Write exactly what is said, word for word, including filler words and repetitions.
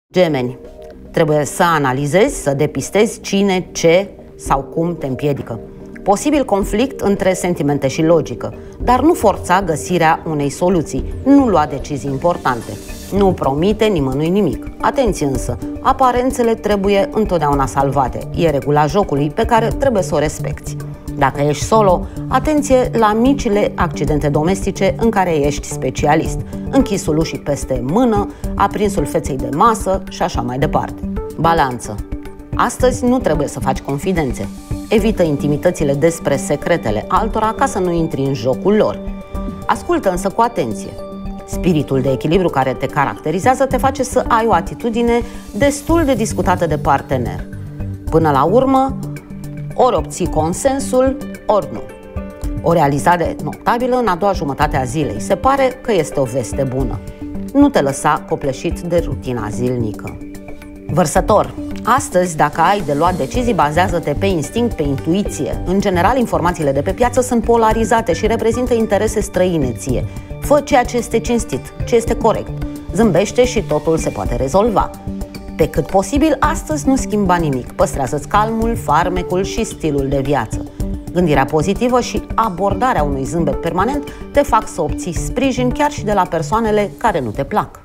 Gemeni, trebuie să analizezi, să depistezi cine, ce sau cum te împiedică. Posibil conflict între sentimente și logică, dar nu forța găsirea unei soluții, nu lua decizii importante, nu promite nimănui nimic. Atenție însă, aparențele trebuie întotdeauna salvate, e regula jocului pe care trebuie să o respecti. Dacă ești solo, atenție la micile accidente domestice în care ești specialist, închisul ușii peste mână, aprinsul feței de masă și așa mai departe. Balanță. Astăzi nu trebuie să faci confidențe. Evită intimitățile despre secretele altora ca să nu intri în jocul lor. Ascultă însă cu atenție. Spiritul de echilibru care te caracterizează te face să ai o atitudine destul de discutată de partener. Până la urmă, ori obții consensul, ori nu. O realizare notabilă în a doua jumătate a zilei. Se pare că este o veste bună. Nu te lăsa copleșit de rutina zilnică. Vărsător. Astăzi, dacă ai de luat decizii, bazează-te pe instinct, pe intuiție. În general, informațiile de pe piață sunt polarizate și reprezintă interese străine ție. Fă ceea ce este cinstit, ce este corect. Zâmbește și totul se poate rezolva. Pe cât posibil, astăzi nu schimba nimic. Păstrează-ți calmul, farmecul și stilul de viață. Gândirea pozitivă și abordarea unui zâmbet permanent te fac să obții sprijin chiar și de la persoanele care nu te plac.